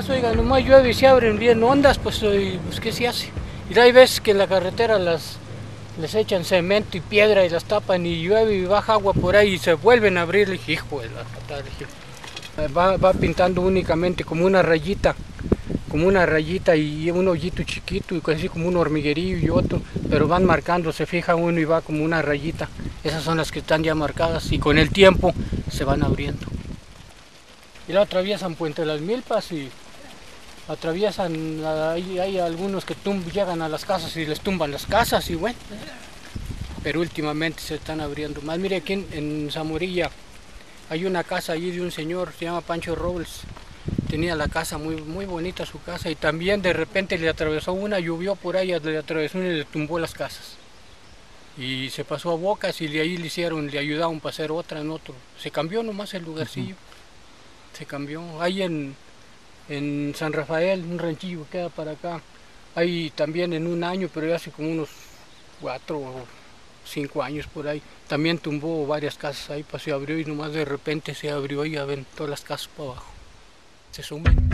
más, oiga, nomás llueve y se abren bien ondas, pues ¿qué se hace? Y hay veces que en la carretera les echan cemento y piedra y las tapan y llueve y baja agua por ahí y se vuelven a abrir. Le dije, hijo de la patada, va pintando únicamente como una rayita y un hoyito chiquito y así como un hormiguerillo y otro, pero van marcando, se fija uno y va como una rayita. Esas son las que están ya marcadas y con el tiempo se van abriendo. Y la atraviesan Puente Las Milpas y atraviesan, hay algunos que llegan a las casas y les tumban las casas y bueno, pero últimamente se están abriendo más. Mire, aquí en Zamorilla hay una casa allí de un señor, se llama Pancho Robles, tenía la casa muy bonita su casa y también de repente le atravesó una, llovió por ahí, le atravesó y le tumbó las casas. Y se pasó a Bocas y de ahí le ayudaron para hacer otra en otro. Se cambió nomás el lugarcillo, se cambió. Ahí en San Rafael, un ranchillo que queda para acá, hay también en un año, pero ya hace como unos 4 o 5 años por ahí, también tumbó varias casas ahí, pues se abrió y nomás de repente se abrió y ya ven todas las casas para abajo, se sumen.